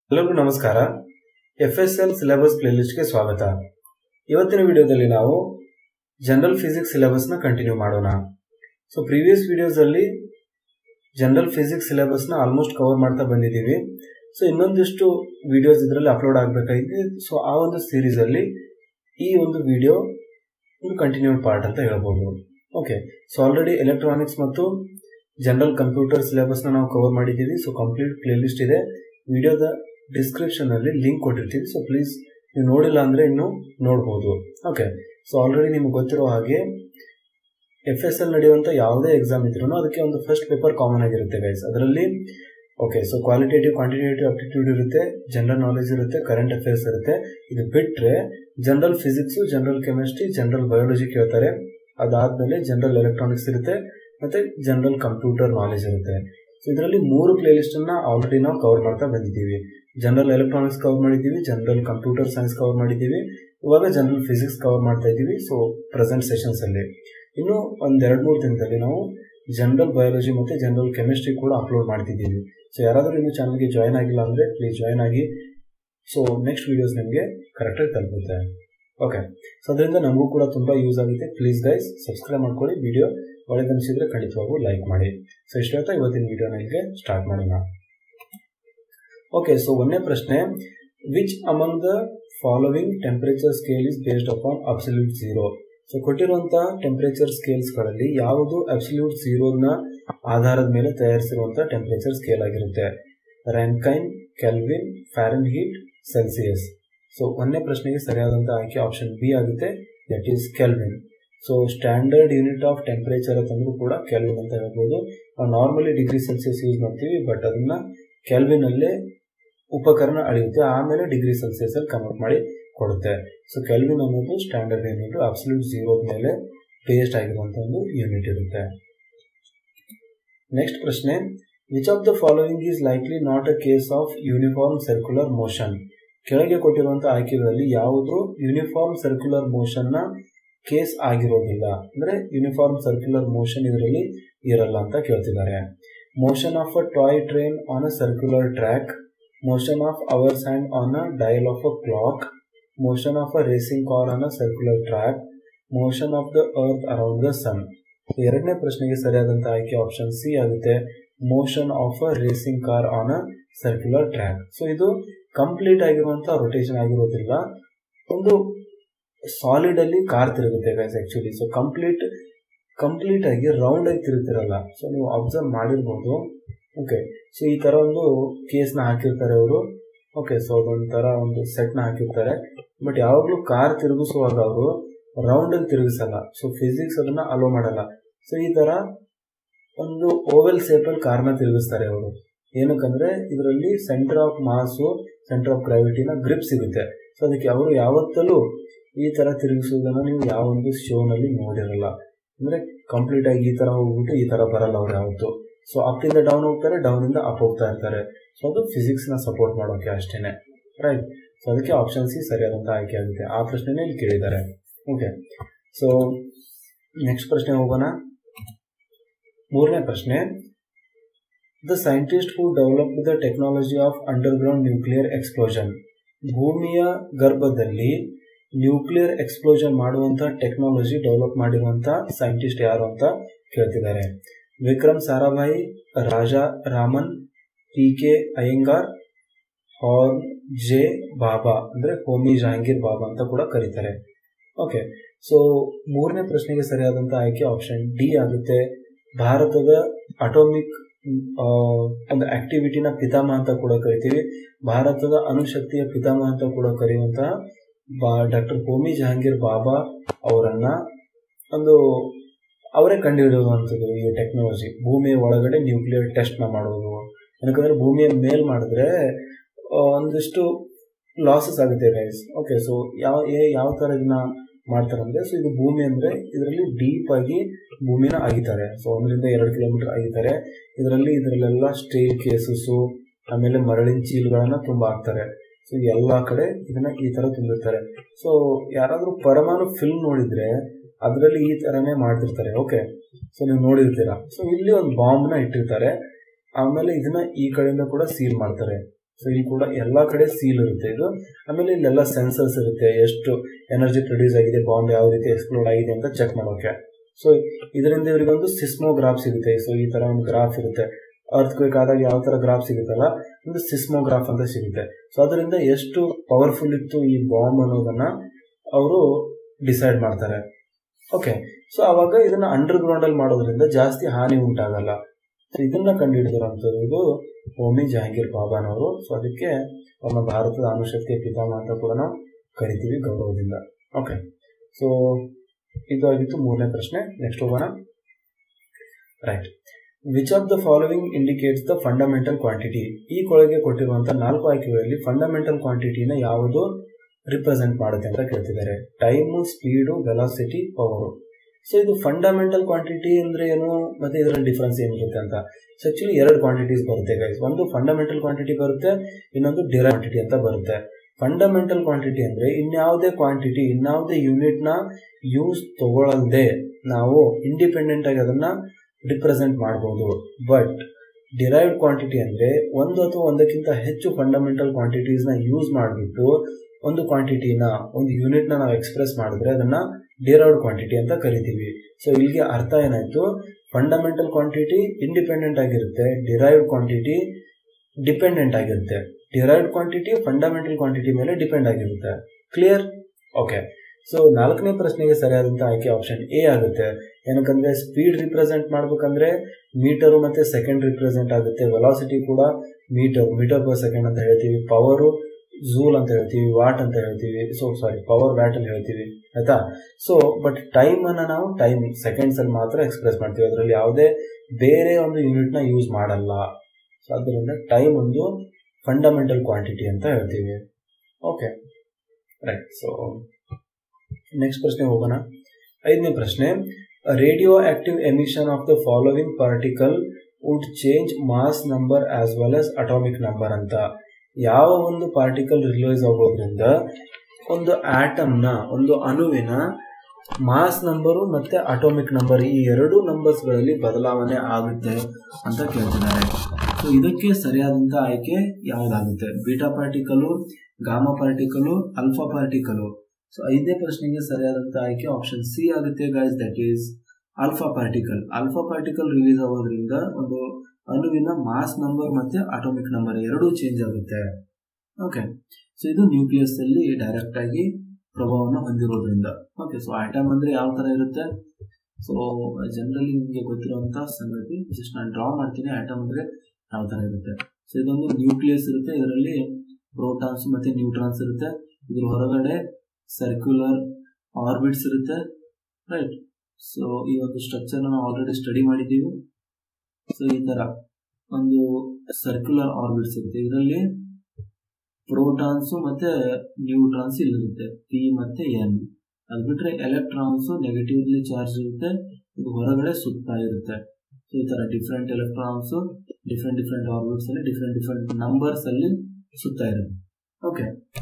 ಎಲ್ಲರಿಗೂ ನಮಸ್ಕಾರ. FSL syllabus ಪ್ಲೇಲಿಸ್ಟ್ಗೆ ಸ್ವಾಗತ. ಇವತ್ತಿನ ವಿಡಿಯೋದಲ್ಲಿ ನಾವು ಜನರಲ್ ಫಿಸಿಕ್ಸ್ ಸಿಲೆಬಸ್ನ ಕಂಟಿನ್ಯೂ ಮಾಡೋಣ. ಸೊ ಪ್ರೀವಿಯಸ್ ವಿಡಿಯೋಸಲ್ಲಿ ಜನರಲ್ ಫಿಸಿಕ್ಸ್ ಸಿಲೆಬಸ್ನ ಆಲ್ಮೋಸ್ಟ್ ಕವರ್ ಮಾಡ್ತಾ ಬಂದಿದ್ದೀವಿ. ಸೊ ಇನ್ನೊಂದಿಷ್ಟು ವಿಡಿಯೋಸ್ ಇದರಲ್ಲಿ ಅಪ್ಲೋಡ್ ಆಗಬೇಕಾಗಿದೆ. ಸೊ ಆ ಒಂದು ಸೀರೀಸಲ್ಲಿ ಈ ಒಂದು ವಿಡಿಯೋ ಒಂದು ಕಂಟಿನ್ಯೂಡ್ ಪಾರ್ಟ್ ಅಂತ ಹೇಳ್ಬೋದು. ಓಕೆ, ಸೊ ಆಲ್ರೆಡಿ ಎಲೆಕ್ಟ್ರಾನಿಕ್ಸ್ ಮತ್ತು ಜನರಲ್ ಕಂಪ್ಯೂಟರ್ ಸಿಲೆಬಸ್ನ ನಾವು ಕವರ್ ಮಾಡಿದ್ದೀವಿ. ಸೊ ಕಂಪ್ಲೀಟ್ ಪ್ಲೇಲಿಸ್ಟ್ ಇದೆ. ವಿಡಿಯೋದ ಡಿಸ್ಕ್ರಿಪ್ಷನ್ ಅಲ್ಲಿ ಲಿಂಕ್ ಕೊಟ್ಟಿರ್ತೀವಿ. ಸೊ ಪ್ಲೀಸ್ ನೀವು ನೋಡಿಲ್ಲ ಅಂದ್ರೆ ಇನ್ನು ನೋಡ್ಬೋದು. ಓಕೆ, ಸೊ ಆಲ್ರೆಡಿ ನಿಮ್ಗೆ ಗೊತ್ತಿರೋ ಹಾಗೆ FSL ನಡೆಯುವಂಥ ಯಾವುದೇ ಎಕ್ಸಾಮ್ ಇದ್ರೂ ಅದಕ್ಕೆ ಒಂದು ಫಸ್ಟ್ ಪೇಪರ್ ಕಾಮನ್ ಆಗಿರುತ್ತೆ ಗೈಸ್. ಅದರಲ್ಲಿ okay, so qualitative quantitative aptitude ಇರುತ್ತೆ, ಜನರಲ್ ನಾಲೆಜ್ ಇರುತ್ತೆ, ಕರೆಂಟ್ ಅಫೇರ್ಸ್ ಇರುತ್ತೆ. ಇದು ಬಿಟ್ಟರೆ general physics, general chemistry, general biology ಕೇಳ್ತಾರೆ. ಅದಾದ್ಮೇಲೆ ಜನರಲ್ ಎಲೆಕ್ಟ್ರಾನಿಕ್ಸ್ ಇರುತ್ತೆ ಮತ್ತೆ ಜನರಲ್ ಕಂಪ್ಯೂಟರ್ ನಾಲೆಜ್ ಇರುತ್ತೆ. ಸೊ ಇದರಲ್ಲಿ 3 ಪ್ಲೇಲಿಸ್ಟ್ ಅನ್ನ ಆಲ್ರೆಡಿ ನಾವು ಕವರ್ ಮಾಡ್ತಾ ಬಂದಿದ್ದೀವಿ. ಜನರಲ್ ಎಲೆಕ್ಟ್ರಾನಿಕ್ಸ್ ಕವರ್ ಮಾಡಿದ್ದೀವಿ, ಜನರಲ್ ಕಂಪ್ಯೂಟರ್ ಸೈನ್ಸ್ ಕವರ್ ಮಾಡಿದ್ದೀವಿ, ಇವಾಗ ಜನರಲ್ ಫಿಸಿಕ್ಸ್ ಕವರ್ ಮಾಡ್ತಾ ಇದ್ದೀವಿ. ಸೊ ಪ್ರೆಸೆಂಟ್ ಸೆಷನ್ಸ್ ಅಲ್ಲಿ ಇನ್ನು ಒಂದ್ 2-3 ದಿನದಲ್ಲಿ ನಾವು ಜನರಲ್ ಬಯಾಲಜಿ ಮತ್ತೆ ಜನರಲ್ ಕೆಮಿಸ್ಟ್ರಿ ಕೂಡ ಅಪ್ಲೋಡ್ ಮಾಡ್ತಿದ್ದೀವಿ. ಸೊ ಯಾರಾದರೂ ಇನ್ನು ಚಾನಲ್ಗೆ ಜಾಯ್ನ್ ಆಗಿಲ್ಲ ಅಂದ್ರೆ ಪ್ಲೀಸ್ ಜಾಯ್ನ್ ಆಗಿ. ಸೊ ನೆಕ್ಸ್ಟ್ ವಿಡಿಯೋಸ್ ನಿಮಗೆ ಕರೆಕ್ಟಾಗಿ ತಲುಪುತ್ತೆ. ಓಕೆ, ಸೊ ಅದರಿಂದ ನಮಗೂ ಕೂಡ ತುಂಬಾ ಯೂಸ್ ಆಗುತ್ತೆ. ಪ್ಲೀಸ್ ಗೈಸ್ ಸಬ್ಸ್ಕ್ರೈಬ್ ಮಾಡ್ಕೊಳ್ಳಿ. ವಿಡಿಯೋ ಒಳ್ಳೆದನಿಸಿದ್ರೆ ಖಂಡಿತವಾಗೂ ಲೈಕ್ ಮಾಡಿ. ಸೊ ಇಷ್ಟು ಹೇಳ್ತಾ ಇವತ್ತಿನ ವಿಡಿಯೋನ ಇಲ್ಲಿಗೆ ಸ್ಟಾರ್ಟ್ ಮಾಡೋಣ. ಓಕೆ, ಸೊ ಒಂದನೇ ಪ್ರಶ್ನೆ, which among the following temperature scale is based upon absolute zero. So ಕೊಟ್ಟಿರುವಂತಹ ಟೆಂಪರೇಚರ್ ಸ್ಕೇಲ್ಸ್ಗಳಲ್ಲಿ ಯಾವುದು ಅಬ್ಸಲ್ಯೂಟ್ ಝೀರೋನ ಆಧಾರದ ಮೇಲೆ ತಯಾರಿಸಿರುವಂತಹ ಟೆಂಪರೇಚರ್ ಸ್ಕೇಲ್ ಆಗಿರುತ್ತೆ? Rankine, Kelvin, Fahrenheit, Celsius. So ಒಂದನೇ ಪ್ರಶ್ನೆಗೆ ಸರಿಯಾದಂತಹ ಆಯ್ಕೆ ಆಪ್ಷನ್ ಬಿ ಆಗುತ್ತೆ, that is Kelvin. So standard unit of temperature ಅಂತಂದ್ರೂ ಕೂಡ ಕೆಲ್ವಿನ್ ಅಂತ ಹೇಳ್ಬೋದು. ನಾವು ನಾರ್ಮಲಿ ಡಿಗ್ರಿ ಸೆಲ್ಸಿಯಸ್ ಯೂಸ್ ಮಾಡ್ತೀವಿ, ಬಟ್ ಅದನ್ನ ಕೆಲ್ವಿನ್ ಅಲ್ಲೇ ಉಪಕರಣ ಅಳೆಯುತ್ತೆ, ಆಮೇಲೆ ಡಿಗ್ರಿ ಸೆಲ್ಸಿಯಸ್ ಅಲ್ಲಿ ಕನ್ವರ್ಟ್ ಮಾಡಿ ಕೊಡುತ್ತೆ. ಸೊ ಕೆಲ್ವಿನ್ ಅನ್ನೋದು ಸ್ಟ್ಯಾಂಡರ್ಡ್ ಯೂನಿಟ್, ಅಬ್ಸಲ್ಯೂಟ್ ಝೀರೋ ಮೇಲೆ ಬೇಸ್ಡ್ ಆಗಿರುವಂತ ಒಂದು ಯೂನಿಟ್ ಇರುತ್ತೆ. ನೆಕ್ಸ್ಟ್ ಪ್ರಶ್ನೆ, which of the following is likely not a case of uniform circular motion. ಕೆಳಗೆ ಕೊಟ್ಟಿರುವಂತಹ ಆಯ್ಕೆಗಳಲ್ಲಿ ಯಾವುದು ಯೂನಿಫಾರ್ಮ್ ಸರ್ಕ್ಯುಲರ್ ಮೋಷನ್ ನ ಕೇಸ್ ಆಗಿರೋದಿಲ್ಲ, ಅಂದ್ರೆ ಯೂನಿಫಾರ್ಮ್ ಸರ್ಕ್ಯುಲರ್ ಮೋಷನ್ ಇದರಲ್ಲಿ ಇರಲ್ಲ ಅಂತ ಕೇಳ್ತಿದ್ದಾರೆ. Motion of a toy train on a circular track, motion of hours hand on a dial of a clock, motion of a racing car on a circular track, motion of the earth around the sun. ಎರಡನೇ ಪ್ರಶ್ನೆಗೆ ಸರಿಯಾದಂತ ಆಯ್ಕೆ option C ಆಗುತ್ತೆ, motion of a racing car on a circular track. So ಇದು complete ಆಗಿರುವಂತಹ rotation ಆಗಿರೋದಿಲ್ಲ, ಒಂದು solid ಅಲ್ಲಿ ಕಾರ್ ತಿರುಗುತ್ತೆ ಗೈಸ್ ಆಕ್ಚುಲಿ. ಸೊ ಕಂಪ್ಲೀಟ್ ಆಗಿ ರೌಂಡ್ ಆಗಿ ತಿರುಗ್ತಿರಲ್ಲ. ಸೊ ನೀವು ಅಬ್ಸರ್ವ್ ಮಾಡಿರ್ಬೋದು. ಓಕೆ, ಸೊ ಈ ತರ ಒಂದು ಕೇಸ್ನ ಹಾಕಿರ್ತಾರೆ ಅವರು. ಓಕೆ, ಸೊ ಅದೊಂಥರ ಒಂದು ಸೆಟ್ನ ಹಾಕಿರ್ತಾರೆ, ಬಟ್ ಯಾವಾಗಲೂ ಕಾರ್ ತಿರುಗಿಸುವಾಗ ಅವರು ರೌಂಡ್ ಅಲ್ಲಿ ತಿರುಗಿಸಲ್ಲ. ಸೊ ಫಿಸಿಕ್ಸ್ ಅದನ್ನ ಅಲೋ ಮಾಡಲ್ಲ. ಸೊ ಈ ತರ ಒಂದು ಓವೆಲ್ ಸೇಪ್ ಅಲ್ಲಿ ಕಾರ್ನ ತಿರುಗಿಸ್ತಾರೆ ಅವರು. ಏನಕ್ಕಂದ್ರೆ ಇದರಲ್ಲಿ centre of mass, centre of ಗ್ರಾವಿಟಿನ ಗ್ರಿಪ್ ಸಿಗುತ್ತೆ. ಸೊ ಅದಕ್ಕೆ ಅವರು ಯಾವತ್ತಲೂ ಈ ತರ ತಿರುಗಿಸೋದನ್ನ ನೀವು ಯಾವ ಒಂದು ಶೋನಲ್ಲಿ ನೋಡಿರಲ್ಲ. ಅಂದ್ರೆ ಕಂಪ್ಲೀಟ್ ಆಗಿ ಈ ತರ ಹೋಗ್ಬಿಟ್ಟು ಈ ತರ ಬರಲ್ಲ ಅವ್ರು ಯಾವತ್ತು. ಸೊ ಅಪ್ ಇಂದ ಡೌನ್ ಹೋಗ್ತಾರೆ, ಡೌನ್ ಇಂದ ಅಪ್ ಹೋಗ್ತಾ ಇರ್ತಾರೆ. ಸೊ ಅದು ಫಿಸಿಕ್ಸ್ ನ ಸಪೋರ್ಟ್ ಮಾಡೋಕೆ ಅಷ್ಟೇನೆ, ರೈಟ್. ಸೊ ಅದಕ್ಕೆ ಆಪ್ಷನ್ ಸಿ ಸರಿಯಾದಂತ ಆಯ್ಕೆ ಆಗುತ್ತೆ. ಆ ಪ್ರಶ್ನೆನೇ ಇಲ್ಲಿ ಕೇಳಿದ್ದಾರೆ. ಓಕೆ, ಸೊ ನೆಕ್ಸ್ಟ್ ಪ್ರಶ್ನೆ ಹೋಗೋಣ. ಮೂರನೇ ಪ್ರಶ್ನೆ, the scientist who developed the technology of underground nuclear explosion. ಭೂಮಿಯ ಗರ್ಭದಲ್ಲಿ ನ್ಯೂಕ್ಲಿಯರ್ ಎಕ್ಸ್ಪ್ಲೋಷನ್ ಮಾಡುವಂತ ಟೆಕ್ನಾಲಜಿ ಡೆವಲಪ್ ಮಾಡಿರುವಂತ ಸೈಂಟಿಸ್ಟ್ ಯಾರು ಅಂತ ಕೇಳ್ತಿದ್ದಾರೆ. ವಿಕ್ರಮ್ ಸಾರಾಭಾಯಿ, ರಾಜಾ ರಾಮನ್, PK ಅಯ್ಯಂಗಾರ್, ಹಾರ್ನ್ ಜೆ ಬಾಬಾ, ಅಂದ್ರೆ ಹೋಮಿ ಜಹಾಂಗೀರ್ ಬಾಬಾ ಅಂತ ಕೂಡ ಕರೀತಾರೆ. ಓಕೆ, ಸೊ ಮೂರನೇ ಪ್ರಶ್ನೆಗೆ ಸರಿಯಾದಂತ ಆಯ್ಕೆ ಆಪ್ಷನ್ ಡಿ ಆಗುತ್ತೆ. ಭಾರತದ ಅಟೋಮಿಕ್ ಒಂದು ಆಕ್ಟಿವಿಟಿನ ಪಿತಾಮಹ ಅಂತ ಕೂಡ ಕರಿತೀವಿ. ಭಾರತದ ಅಣುಶಕ್ತಿಯ ಪಿತಾಮಹ ಅಂತ ಕೂಡ ಕರೆಯುವಂತಹ ಡಾಕ್ಟರ್ ಹೋಮಿ ಜಹಾಂಗೀರ್ ಬಾಬಾ ಅವರನ್ನ ಅವರೇ ಕಂಡುಹಿಡಿಯುವಂಥದ್ದು ಈ ಟೆಕ್ನಾಲಜಿ. ಭೂಮಿಯ ಒಳಗಡೆ ನ್ಯೂಕ್ಲಿಯರ್ ಟೆಸ್ಟ್ ನ ಮಾಡೋದು. ಯಾಕಂದ್ರೆ ಭೂಮಿಯ ಮೇಲ್ ಮಾಡಿದ್ರೆ ಒಂದಿಷ್ಟು ಲಾಸಸ್ ಆಗುತ್ತೆ ಗೈಸ್. ಓಕೆ, ಸೊ ಯಾವ ತರ ಇದನ್ನ ಮಾಡ್ತಾರೆ ಅಂದ್ರೆ, ಸೊ ಇದು ಭೂಮಿ ಅಂದ್ರೆ ಇದರಲ್ಲಿ ಡೀಪ್ ಆಗಿ ಭೂಮಿನ ಅಗಿತಾರೆ. So 1-2 kilometre ಅಗಿತಾರೆ. ಇದರಲ್ಲೆಲ್ಲ ಸ್ಟೇಲ್ ಕೇಸಸ್, ಆಮೇಲೆ ಮರಳಿನ ಚೀಲಗಳನ್ನ ತುಂಬಾ ಹಾಕ್ತಾರೆ. ಸೊ ಎಲ್ಲಾ ಕಡೆ ಇದನ್ನ ಈ ತರ ತುಂಬಿರ್ತಾರೆ. ಸೊ ಯಾರಾದ್ರೂ ಪರಮಾಣು ಫಿಲ್ಮ್ ನೋಡಿದ್ರೆ ಅದರಲ್ಲಿ ಈ ತರನೇ ಮಾಡ್ತಿರ್ತಾರೆ. ಓಕೆ, ಸೊ ನೀವು ನೋಡಿರ್ತೀರಾ. ಸೊ ಇಲ್ಲಿ ಒಂದು ಬಾಂಬ್ ನ ಇಟ್ಟಿರ್ತಾರೆ, ಆಮೇಲೆ ಇದನ್ನ ಈ ಕಡೆಯಿಂದ ಕೂಡ ಸೀಲ್ ಮಾಡ್ತಾರೆ. ಸೊ ಇಲ್ಲಿ ಕೂಡ ಎಲ್ಲ ಕಡೆ ಸೀಲ್ ಇರುತ್ತೆ ಇದು. ಆಮೇಲೆ ಇಲ್ಲೆಲ್ಲ ಸೆನ್ಸರ್ಸ್ ಇರುತ್ತೆ, ಎಷ್ಟು ಎನರ್ಜಿ ಪ್ರೊಡ್ಯೂಸ್ ಆಗಿದೆ, ಬಾಂಬ್ ಯಾವ ರೀತಿ ಎಕ್ಸ್ಪ್ಲೋಡ್ ಆಗಿದೆ ಅಂತ ಚೆಕ್ ಮಾಡೋಕೆ. ಸೊ ಇದರಿಂದ ಇವರಿಗೊಂದು ಸಿಸ್ಮೋಗ್ರಾಫ್ ಸಿಗುತ್ತೆ. ಸೊ ಈ ತರ ಒಂದು ಗ್ರಾಫ್ ಇರುತ್ತೆ, ಅರ್ತ್ ಕ್ವೇಕ್ ಆದಾಗ ಯಾವ ತರ ಗ್ರಾಫ್ ಸಿಗುತ್ತಲ್ಲ, ಒಂದು ಸಿಸ್ಮೋಗ್ರಾಫ್ ಅಂತ ಸಿಗುತ್ತೆ. ಸೊ ಅದರಿಂದ ಎಷ್ಟು ಪವರ್ಫುಲ್ ಇತ್ತು ಈ ಬಾಂಬ್ ಅನ್ನೋದನ್ನ ಅವರು ಡಿಸೈಡ್ ಮಾಡ್ತಾರೆ. ಓಕೆ, ಸೊ ಅವಾಗ ಇದನ್ನ ಅಂಡರ್ ಗ್ರೌಂಡ್ ಅಲ್ಲಿ ಮಾಡೋದ್ರಿಂದ ಜಾಸ್ತಿ ಹಾನಿ ಉಂಟಾಗಲ್ಲ. ಸೊ ಇದನ್ನ ಕಂಡುಹಿಡಿದಿರುವಂಥದ್ದು ಇದು ಹೋಮಿ ಜಹಾಂಗೀರ್ ಬಾಬಾನವರು. ಸೊ ಅದಕ್ಕೆ ನಮ್ಮ ಭಾರತದ ಅಣುಶಕ್ತಿಯ ಪಿತಾಮಹ ಅಂತ ಕೂಡ ನಾವು ಕರಿತೀವಿ ಗೌರವದಿಂದ. ಓಕೆ, ಸೊ ಇದು ಆಗಿತ್ತು ಮೂರನೇ ಪ್ರಶ್ನೆ. ನೆಕ್ಸ್ಟ್ ಹೋಗೋಣ. Right, which of the following indicates the fundamental quantity? ಈ ಕೆಳಗೆ ಕೊಟ್ಟಿರುವಂತಹ 4 ಆಯ್ಕೆಗಳಲ್ಲಿ ಫಂಡಮೆಂಟಲ್ ಕ್ವಾಂಟಿಟಿನ ಯಾವುದು ರಿಪ್ರೆಸೆಂಟ್ ಮಾಡುತ್ತೆ ಅಂತ ಕೇಳ್ತಿದ್ದಾರೆ. Time, speed, velocity, power. So ಇದು ಫಂಡಮೆಂಟಲ್ ಕ್ವಾಂಟಿಟಿ ಅಂದ್ರೆ ಏನು, ಮತ್ತೆ ಇದರಲ್ಲಿ ಡಿಫ್ರೆನ್ಸ್ ಏನಿರುತ್ತೆ ಅಂತ. ಸೊ ಆಕ್ಚುಲಿ 2 ಕ್ವಾಂಟಿಟೀಸ್ ಬರುತ್ತೆ ಗೈಸ್. ಒಂದು ಫಂಡಮೆಂಟಲ್ ಕ್ವಾಂಟಿಟಿ ಬರುತ್ತೆ, ಇನ್ನೊಂದು ಡಿರೈವ್ಡ್ ಕ್ವಾಂಟಿಟಿ ಅಂತ ಬರುತ್ತೆ. ಫಂಡಮೆಂಟಲ್ ಕ್ವಾಂಟಿಟಿ ಅಂದ್ರೆ ಇನ್ಯಾವುದೇ ಕ್ವಾಂಟಿಟಿ, ಇನ್ಯಾವುದೇ ಯೂನಿಟ್ ನ ಯೂಸ್ ತಗೊಳ್ಳದೆ ನಾವು ಇಂಡಿಪೆಂಡೆಂಟ್ ಆಗಿ ಅದನ್ನ ರಿಪ್ರೆಸೆಂಟ್ ಮಾಡಬಹುದು. ಬಟ್ ಡಿರೈವ್ಡ್ ಕ್ವಾಂಟಿಟಿ ಅಂದ್ರೆ ಒಂದು ಅಥವಾ ಒಂದಕ್ಕಿಂತ ಹೆಚ್ಚು ಫಂಡಮೆಂಟಲ್ ಕ್ವಾಂಟಿಟೀಸ್ ನ ಯೂಸ್ ಮಾಡಿಬಿಟ್ಟು ಒಂದು ಕ್ವಾಂಟಿಟಿನ, ಒಂದು ಯೂನಿಟ್ ನ ನಾವು ಎಕ್ಸ್ಪ್ರೆಸ್ ಮಾಡಿದ್ರೆ ಅದನ್ನ ಡಿರೈವ್ಡ್ ಕ್ವಾಂಟಿಟಿ ಅಂತ ಕರಿತೀವಿ. ಸೊ ಇಲ್ಲಿಗೆ ಅರ್ಥ ಏನಾಯ್ತು, ಫಂಡಮೆಂಟಲ್ ಕ್ವಾಂಟಿಟಿ ಇಂಡಿಪೆಂಡೆಂಟ್ ಆಗಿರುತ್ತೆ, ಡಿರೈವ್ಡ್ ಕ್ವಾಂಟಿಟಿ ಡಿಪೆಂಡೆಂಟ್ ಆಗಿರುತ್ತೆ. ಡಿರೈವ್ಡ್ ಕ್ವಾಂಟಿಟಿ ಫಂಡಮೆಂಟಲ್ ಕ್ವಾಂಟಿಟಿ ಮೇಲೆ ಡಿಪೆಂಡ್ ಆಗಿರುತ್ತೆ. ಕ್ಲಿಯರ್? ಓಕೆ, ಸೊ 4ನೇ ಪ್ರಶ್ನೆಗೆ ಸರಿಯಾದಂತ ಆಯ್ಕೆ ಆಪ್ಷನ್ ಎ ಆಗುತ್ತೆ. ಏನಕ್ಕಂದ್ರೆ ಸ್ಪೀಡ್ ರಿಪ್ರೆಸೆಂಟ್ ಮಾಡ್ಬೇಕಂದ್ರೆ ಮೀಟರು ಮತ್ತೆ ಸೆಕೆಂಡ್ ರಿಪ್ರೆಸೆಂಟ್ ಆಗುತ್ತೆ. ವೆಲಾಸಿಟಿ ಕೂಡ ಮೀಟರ್ ಪರ್ ಸೆಕೆಂಡ್ ಅಂತ ಹೇಳ್ತೀವಿ. ಪವರು ಜೂಲ್ ಅಂತ ಹೇಳ್ತೀವಿ, ವಾಟ್ ಅಂತ ಹೇಳ್ತೀವಿ. ಪವರ್ ವ್ಯಾಟ್ ಅಂತ ಹೇಳ್ತೀವಿ, ಆಯ್ತಾ. ಸೊ ಬಟ್ ಟೈಮ್ ಅನ್ನ ನಾವು ಟೈಮ್ ಸೆಕೆಂಡ್ಸ್ ಅಲ್ಲಿ ಮಾತ್ರ ಎಕ್ಸ್ಪ್ರೆಸ್ ಮಾಡ್ತೀವಿ, ಅದರಲ್ಲಿ ಯಾವುದೇ ಬೇರೆ ಒಂದು ಯೂನಿಟ್ ನ ಯೂಸ್ ಮಾಡಲ್ಲ. ಸೊ ಅದರಿಂದ ಟೈಮ್ ಒಂದು ಫಂಡಮೆಂಟಲ್ ಕ್ವಾಂಟಿಟಿ ಅಂತ ಹೇಳ್ತೀವಿ. Okay, right. ಸೊ ನೆಕ್ಸ್ಟ್ ಪ್ರಶ್ನೆ ಹೋಗೋಣ. 5ನೇ ಪ್ರಶ್ನೆ, radioactive emission of the following particle would change mass number as well as atomic number ಅಂತ. ಯಾವ ಒಂದು ಪಾರ್ಟಿಕಲ್ ರಿಲೀಸ್ ಆಗೋದ್ರಿಂದ ಒಂದು ಆಟಮ್ನ, ಒಂದು ಅಣುವಿನ ಮಾಸ್ ನಂಬರು ಮತ್ತೆ ಅಟಾಮಿಕ್ ನಂಬರ್, ಈ 2 ನಂಬರ್ಸ್ಗಳಲ್ಲಿ ಬದಲಾವಣೆ ಆಗುತ್ತೆ ಅಂತ ಕೇಳ್ತಿದ್ದಾರೆ. ಸೊ ಇದಕ್ಕೆ ಸರಿಯಾದಂತ ಆಯ್ಕೆ ಯಾವುದಾಗುತ್ತೆ? Beta particle, gamma particle, alpha particle. So 5ನೇ ಪ್ರಶ್ನೆಗೆ ಸರಿಯಾದಂತ ಆಯ್ಕೆ ಆಪ್ಷನ್ ಸಿ ಆಗುತ್ತೆ guys, that is alpha particle. Alpha particle release ಆಗೋದ್ರಿಂದ ಒಂದು ಅಣುವಿನ ಮಾಸ್ ನಂಬರ್ ಮತ್ತೆ ಅಟಾಮಿಕ್ ನಂಬರ್ 2 ಚೇಂಜ್ ಆಗುತ್ತೆ. ಓಕೆ, ಸೊ ಇದು ನ್ಯೂಕ್ಲಿಯಸ್ ಅಲ್ಲಿ ಡೈರೆಕ್ಟ್ ಆಗಿ ಪ್ರಭಾವವನ್ನು ಹೊಂದಿರೋದ್ರಿಂದ. ಓಕೆ, ಸೊ ಆಟಮ್ ಅಂದ್ರೆ ಯಾವ ತರ ಇರುತ್ತೆ? ಸೊ ಜನರಲಿ ನಿಮಗೆ ಗೊತ್ತಿರುವಂತಹ ಸಂಗತಿ, ಜಸ್ಟ್ ನಾನು ಡ್ರಾ ಮಾಡ್ತೀನಿ. ಆಟಮ್ ಅಂದ್ರೆ ಯಾವ ತರ ಇರುತ್ತೆ? ಸೊ ಇದೊಂದು ನ್ಯೂಕ್ಲಿಯಸ್ ಇರುತ್ತೆ, ಇದರಲ್ಲಿ ಪ್ರೋಟಾನ್ಸ್ ಮತ್ತೆ ನ್ಯೂಟ್ರಾನ್ಸ್ ಇರುತ್ತೆ. ಇದ್ರ ಹೊರಗಡೆ ಸರ್ಕ್ಯುಲರ್ ಆರ್ಬಿಟ್ಸ್ ಇರುತ್ತೆ, ರೈಟ್. ಸೊ ಈ ಒಂದು ಸ್ಟ್ರಕ್ಚರ್ ನಾವು ಆಲ್ರೆಡಿ ಸ್ಟಡಿ ಮಾಡಿದ್ದೀವಿ. ಸೊ ಈ ತರ ಒಂದು ಸರ್ಕ್ಯುಲರ್ ಆರ್ಬಿಟ್ಸ್ ಇರುತ್ತೆ, ಇದರಲ್ಲಿ ಪ್ರೋಟಾನ್ಸ್ ಮತ್ತೆ ನ್ಯೂಟ್ರಾನ್ಸ್ ಇಲ್ಲಿರುತ್ತೆ, ಪಿ ಮತ್ತೆ ಎನ್. ಅದು ಬಿಟ್ರೆ ಎಲೆಕ್ಟ್ರಾನ್ಸ್ ನೆಗೆಟಿವ್ಲಿ ಚಾರ್ಜ್ ಇರುತ್ತೆ, ಇದು ಹೊರಗಡೆ ಸುತ್ತಾ ಇರುತ್ತೆ. ಸೊ ಈ ತರ ಡಿಫ್ರೆಂಟ್ ಎಲೆಕ್ಟ್ರಾನ್ಸ್ ಡಿಫ್ರೆಂಟ್ ಆರ್ಬಿಟ್ಸ್ ಅಲ್ಲಿ ಡಿಫ್ರೆಂಟ್ ನಂಬರ್ಸ್ ಅಲ್ಲಿ ಸುತ್ತಾ ಇರುತ್ತೆ. Okay,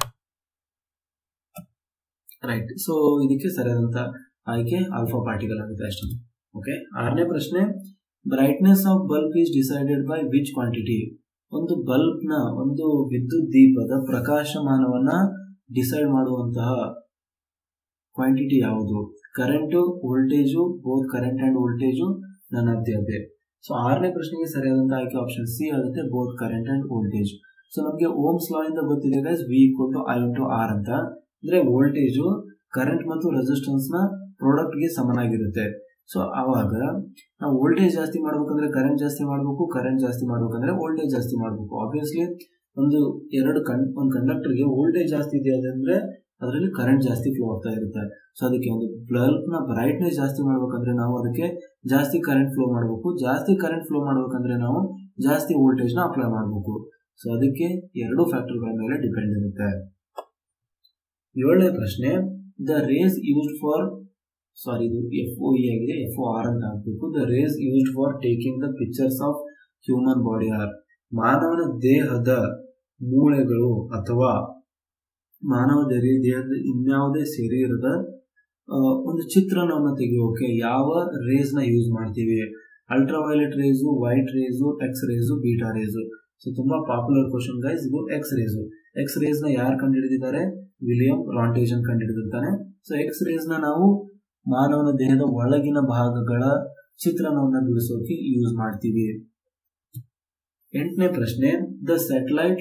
right. ಸೊ ಇದಕ್ಕೆ ಸರಿಯಾದಂತ ಆಯ್ಕೆ ಆಲ್ಫಾ ಪಾರ್ಟಿಕಲ್ ಆಗುತ್ತೆ ಅಷ್ಟೇ. ಓಕೆ, 6ನೇ ಪ್ರಶ್ನೆ, brightness of bulb is decided by which quantity? ಒಂದು ಬಲ್ಬ್ ನ, ಒಂದು ವಿದ್ಯುತ್ ದೀಪದ ಪ್ರಕಾಶಮಾನವನ್ನ ಡಿಸೈಡ್ ಮಾಡುವಂತಹ ಕ್ವಾಂಟಿಟಿ ಯಾವುದು? Current, voltage, both current and voltage, none of the above. So 6ನೇ ಪ್ರಶ್ನೆಗೆ ಸರಿಯಾದಂತ ಆಯ್ಕೆ ಆಪ್ಷನ್ ಸಿ ಆಗುತ್ತೆ, both current and voltage. So ನಮಗೆ ಓಮ್ಸ್ ಲಾ ಇಂದ ಗೊತ್ತಿದೆ ಗೈಸ್, V = I × R ಅಂತ. ಅಂದ್ರೆ ವೋಲ್ಟೇಜು ಕರೆಂಟ್ ಮತ್ತು ರೆಸಿಸ್ಟೆನ್ಸ್ ನ ಪ್ರಾಡಕ್ಟ್ ಗೆ ಸಮನಾಗಿರುತ್ತೆ. ಸೊ ಆವಾಗ ನಾವು ವೋಲ್ಟೇಜ್ ಜಾಸ್ತಿ ಮಾಡ್ಬೇಕಂದ್ರೆ ಕರೆಂಟ್ ಜಾಸ್ತಿ ಮಾಡಬೇಕು, ಕರೆಂಟ್ ಜಾಸ್ತಿ ಮಾಡ್ಬೇಕಂದ್ರೆ ವೋಲ್ಟೇಜ್ ಜಾಸ್ತಿ ಮಾಡಬೇಕು. ಆಬ್ವಿಯಸ್ಲಿ ಒಂದು ಕಂಡಕ್ಟರ್ಗೆ ವೋಲ್ಟೇಜ್ ಜಾಸ್ತಿ ಇದೆ ಅಂದ್ರೆ ಅದರಲ್ಲಿ ಕರೆಂಟ್ ಜಾಸ್ತಿ ಫ್ಲೋ ಆಗ್ತಾ ಇರುತ್ತೆ. ಸೊ ಅದಕ್ಕೆ ಒಂದು ಬಲ್ಬ್ ನ ಬ್ರೈಟ್ನೆಸ್ ಜಾಸ್ತಿ ಮಾಡ್ಬೇಕಂದ್ರೆ ನಾವು ಅದಕ್ಕೆ ಜಾಸ್ತಿ ಕರೆಂಟ್ ಫ್ಲೋ ಮಾಡಬೇಕು, ಜಾಸ್ತಿ ಕರೆಂಟ್ ಫ್ಲೋ ಮಾಡ್ಬೇಕಂದ್ರೆ ನಾವು ಜಾಸ್ತಿ ವೋಲ್ಟೇಜ್ ನ ಅಪ್ಲೈ ಮಾಡಬೇಕು. ಸೊ ಅದಕ್ಕೆ 2 ಫ್ಯಾಕ್ಟರ್ಗಳ ಮೇಲೆ ಡಿಪೆಂಡ್ ಇರುತ್ತೆ. 7ನೇ ಪ್ರಶ್ನೆ, ದ ರೇಸ್ ಯೂಸ್ಡ್ ಫಾರ್, ಇದು FOE ಆಗಿದೆ, FOR ಅಂತ ಹಾಕಬೇಕು. The rays used for taking the pictures of human body are. ಮಾನವನ ದೇಹದ ಮೂಳೆಗಳು ಅಥವಾ ಮಾನವ ದೇಹದ ಇನ್ಯಾವುದೇ ಶರೀರದ ಒಂದು ಚಿತ್ರಣವನ್ನು ತೆಗೆಯೋಕೆ ಯಾವ ರೇಸ್ ನ ಯೂಸ್ ಮಾಡ್ತೀವಿ? Ultraviolet rays, white rays, X rays, beta rays. So ತುಂಬಾ ಪಾಪ್ಯುಲರ್ ಕ್ವಶನ್ ಗೈಸ್ ಇದು. ಎಕ್ಸ್ ರೇಸ್ ನ ಯಾರು ಕಂಡುಹಿಡಿದಿದ್ದಾರೆ? ವಿಲಿಯಂ ರಾಂಟೇಜನ್ ಕಂಡುಹಿಡಿದಿರ್ತಾನೆ. ಸೊ ಎಕ್ಸ್ ರೇಸ್ ನ ನಾವು ಮಾನವನ ದೇಹದ ಒಳಗಿನ ಭಾಗಗಳ ಚಿತ್ರಣವನ್ನು ಬಿಡಿಸೋಕೆ ಯೂಸ್ ಮಾಡ್ತೀವಿ. 8ನೇ ಪ್ರಶ್ನೆ, the satellite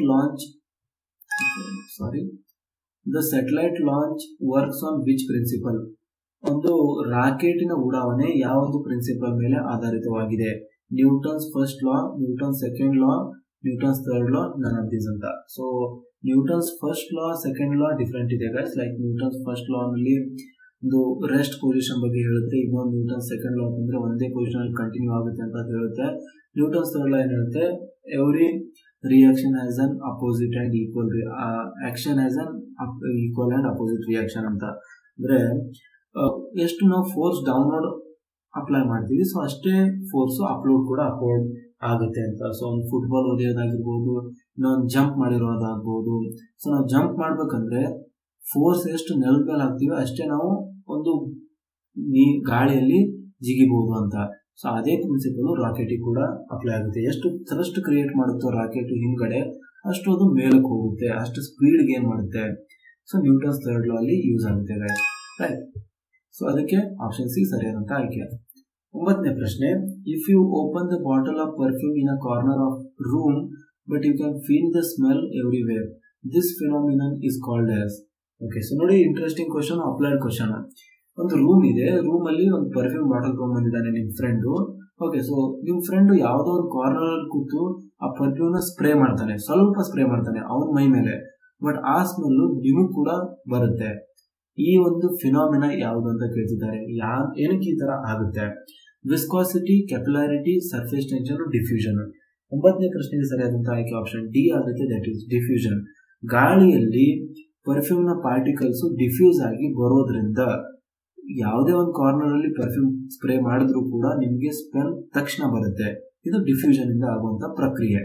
launch works on which principle? ಒಂದು ರಾಕೆಟಿನ ಉಡಾವಣೆ ಯಾವುದು ಪ್ರಿನ್ಸಿಪಲ್ ಮೇಲೆ ಆಧಾರಿತವಾಗಿದೆ? Newton's first law, Newton second law, Newton's third law, none of these ಅಂತ. So Newton's first law second law different ಇದೆ guys. Like Newton's first law ನಲ್ಲಿ ಒಂದು ರೆಸ್ಟ್ ಪೊಸಿಷನ್ ಬಗ್ಗೆ ಹೇಳುತ್ತೆ. ಇನ್ನೊಂದು ನ್ಯೂಟನ್ ಸೆಕೆಂಡ್ ಲಾ ಅಂದ್ರೆ ಒಂದೇ ಪೊಸಿಷನ್ ಅಲ್ಲಿ ಕಂಟಿನ್ಯೂ ಆಗುತ್ತೆ ಅಂತ ಹೇಳುತ್ತೆ. ನ್ಯೂಟನ್ಸ್ ಥರ್ಡ್ ಲಾ ಏನ್ ಹೇಳುತ್ತೆ? Every reaction has an opposite and equal action has an equal and opposite reaction ಅಂತ. ಅಂದ್ರೆ ಎಷ್ಟು ನಾವು ಫೋರ್ಸ್ ಡೌನ್ಲೋಡ್ ಅಪ್ಲೈ ಮಾಡ್ತೀವಿ, ಸೊ ಅಷ್ಟೇ ಫೋರ್ಸ್ ಅಪ್ಲೋಡ್ ಕೂಡ ಅಪ್ಲೋಡ್ ಆಗುತ್ತೆ ಅಂತ. ಸೊ ಒಂದು ಫುಟ್ಬಾಲ್ ಹೊಡೆಯೋದಾಗಿರ್ಬೋದು, ಇನ್ನೊಂದು ಜಂಪ್ ಮಾಡಿರೋದಾಗ್ಬೋದು. ಸೊ ನಾವು ಜಂಪ್ ಮಾಡ್ಬೇಕಂದ್ರೆ ಫೋರ್ಸ್ ಎಷ್ಟು ನೆಲದ ಮೇಲೆ ಹಾಕ್ತೀವಿ ಅಷ್ಟೇ ನಾವು ಒಂದು ಗಾಳಿಯಲ್ಲಿ ಜಿಗಿಬಹುದು ಅಂತ. ಸೊ ಅದೇ ಪ್ರಿನ್ಸಿಪಲ್ ರಾಕೆಟಿಗೆ ಕೂಡ ಅಪ್ಲೈ ಆಗುತ್ತೆ. ಎಷ್ಟು ಥ್ರಸ್ಟ್ ಕ್ರಿಯೇಟ್ ಮಾಡುತ್ತೋ ರಾಕೆಟ್ ಹಿಂದ್ಗಡೆ ಅಷ್ಟು ಅದು ಮೇಲಕ್ಕೆ ಹೋಗುತ್ತೆ, ಅಷ್ಟು ಸ್ಪೀಡ್ ಗೇನ್ ಮಾಡುತ್ತೆ. ಸೊ ನ್ಯೂಟನ್ಸ್ ಥರ್ಡ್ ಲಾ ಅಲ್ಲಿ ಯೂಸ್ ಆಗುತ್ತೆ ರೈಟ್. ಸೊ ಅದಕ್ಕೆ ಆಪ್ಷನ್ ಸಿ ಸರಿಯಾದಂತ ಆಯ್ಕೆ. 9ನೇ ಪ್ರಶ್ನೆ, if you open the bottle of perfume in a corner of room but you can feel the smell everywhere, this phenomenon is called as. Okay, so ನೋಡಿ interesting question, applied question. ಒಂದು room ಇದೆ, room ಅಲ್ಲಿ ಒಂದು perfume bottle ತಗೊಂಡ್ಬಂದಿದ್ದಾನೆ ನಿಮ್ friend. Okay, so ನಿಮ್ friend ಯಾವ್ದೋ ಒಂದು ಕಾರ್ನರ್ ಅಲ್ಲಿ ಕೂತು ಆ ಪರ್ಫ್ಯೂಮ್ ನ ಸ್ಪ್ರೇ ಮಾಡ್ತಾನೆ, ಸ್ವಲ್ಪ ಸ್ಪ್ರೇ ಮಾಡ್ತಾನೆ ಅವನ ಮೈ ಮೇಲೆ. ಬಟ್ ಆ ಸ್ಮೆಲ್ ನಿಮಗ್ ಕೂಡ ಬರುತ್ತೆ. ಈ ಒಂದು ಫಿನಾಮಿನಾ ಯಾವುದು ಅಂತ ಕೇಳ್ತಿದ್ದಾರೆ. ಏನಕ್ಕೆ ಈ ತರ ಆಗುತ್ತೆ? Viscosity, capillarity, surface tension, diffusion. 9ನೇ ಪ್ರಶ್ನೆಗೆ ಸರಿಯಾದಂತಹ ಆಯ್ಕೆ ಆಪ್ಷನ್ ಡಿ ಆಗುತ್ತೆ, ದಟ್ ಇಸ್ ಡಿಫ್ಯೂಷನ್. ಗಾಳಿಯಲ್ಲಿ ಪರ್ಫ್ಯೂಮ್ ನ ಪಾರ್ಟಿಕಲ್ಸ್ ಡಿಫ್ಯೂಸ್ ಆಗಿ ಬರೋದ್ರಿಂದ ಯಾವುದೇ ಒಂದು ಕಾರ್ನರ್ ಅಲ್ಲಿ ಪರ್ಫ್ಯೂಮ್ ಸ್ಪ್ರೇ ಮಾಡಿದ್ರು ಕೂಡ ನಿಮಗೆ ಸ್ಮೆಲ್ ತಕ್ಷಣ ಬರುತ್ತೆ. ಇದು ಡಿಫ್ಯೂಷನ್ ಇಂದ ಆಗುವಂತ ಪ್ರಕ್ರಿಯೆ.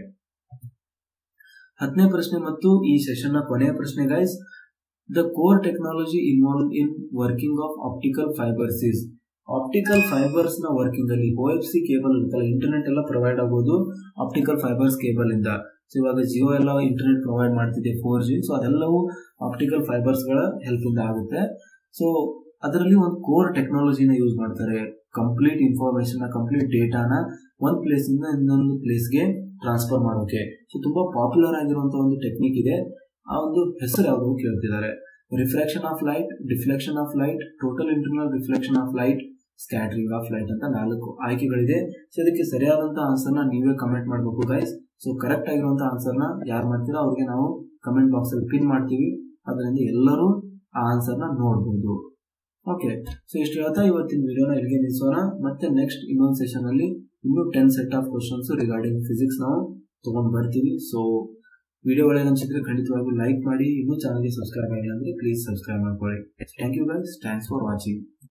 10ನೇ ಪ್ರಶ್ನೆ ಮತ್ತು ಈ ಸೆಷನ್ ನ ಕೊನೆಯ ಪ್ರಶ್ನೆ guys. The core technology involve in working of optical fibres is. Optical fibres ನ ವರ್ಕಿಂಗ್ ಅಲ್ಲಿ OFC ಕೇಬಲ್ ಇರುತ್ತಲ್ಲ, ಇಂಟರ್ನೆಟ್ ಎಲ್ಲ ಪ್ರೊವೈಡ್ ಆಗೋದು ಆಪ್ಟಿಕಲ್ ಫೈಬರ್ಸ್ ಕೇಬಲ್ ಇಂದ. ಸೊ ಇವಾಗ ಜಿಯೋ ಎಲ್ಲ ಇಂಟರ್ನೆಟ್ ಪ್ರೊವೈಡ್ ಮಾಡ್ತಿದೆ 4G. ಸೊ ಅದೆಲ್ಲವೂ ಆಪ್ಟಿಕಲ್ ಫೈಬರ್ಸ್ ಗಳ ಹೆಲ್ಪ್ ಇಂದ ಆಗುತ್ತೆ. ಸೊ ಅದರಲ್ಲಿ ಒಂದು ಕೋರ್ ಟೆಕ್ನಾಲಜಿನ ಯೂಸ್ ಮಾಡ್ತಾರೆ. ಕಂಪ್ಲೀಟ್ ಇನ್ಫಾರ್ಮೇಶನ್, ಕಂಪ್ಲೀಟ್ ಡೇಟಾನ ಒಂದ್ ಪ್ಲೇಸ್ ಇಂದ ಇನ್ನೊಂದು ಪ್ಲೇಸ್ಗೆ ಟ್ರಾನ್ಸ್ಫರ್ ಮಾಡೋಕೆ. ಸೊ ತುಂಬಾ ಪಾಪ್ಯುಲರ್ ಆಗಿರುವಂತಹ ಒಂದು ಟೆಕ್ನಿಕ್ ಇದೆ. ಆ ಒಂದು ಹೆಸರು ಯಾವುದು ಕೇಳ್ತಿದ್ದಾರೆ. Refraction of light, deflection of light, total internal reflection of light, scattering of light ಅಂತ 4 ಆಯ್ಕೆಗಳಿದೆ. ಸೊ ಇದಕ್ಕೆ ಸರಿಯಾದಂತಹ ಆನ್ಸರ್ನ ನೀವೇ ಕಮೆಂಟ್ ಮಾಡಬೇಕು ಗೈಸ್. ಸೊ ಕರೆಕ್ಟ್ ಆಗಿರುವಂತಹ ಆನ್ಸರ್ನ ಯಾರು ಮಾಡ್ತೀರಾ ಅವ್ರಿಗೆ ನಾವು ಕಮೆಂಟ್ ಬಾಕ್ಸ್ ಅಲ್ಲಿ ಪಿನ್ ಮಾಡ್ತೀವಿ. ಅದರಿಂದ ಎಲ್ಲರೂ ಆ ಆನ್ಸರ್ನ ನೋಡಬಹುದು. ಓಕೆ, ಸೊ ಇಷ್ಟು ಹೇಳ್ತಾ ಇವತ್ತಿನ ವಿಡಿಯೋನ ಇಲ್ಲಿಗೆ ನಿಲ್ಲಿಸೋಣ. ಮತ್ತೆ ನೆಕ್ಸ್ಟ್ ಇನ್ನೊಂದು ಸೆಷನ್ ಅಲ್ಲಿ ಇನ್ನೂ 10 set of questions regarding physics ನಾವು ತಗೊಂಡ್ ಬರ್ತೀವಿ. ಸೊ ವಿಡಿಯೋ ಒಳ್ಳೆ ಅನ್ಸಿದ್ರೆ ಖಂಡಿತವಾಗಿ ಲೈಕ್ ಮಾಡಿ. ಇನ್ನೂ ಚಾನಲ್ಗೆ ಸಬ್ಸ್ಕ್ರೈಬ್ ಆಗಿಲ್ಲ ಅಂದ್ರೆ ಪ್ಲೀಸ್ ಸಬ್ಸ್ಕ್ರೈಬ್ ಮಾಡ್ಕೊಳ್ಳಿ. Thank you guys, thanks for watching.